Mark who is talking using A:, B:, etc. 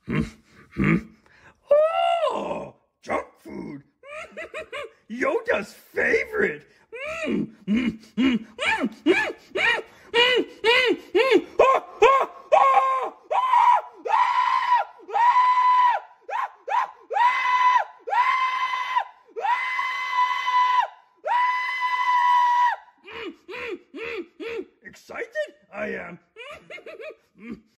A: Oh, junk food. Yoda's favorite. Excited? I am.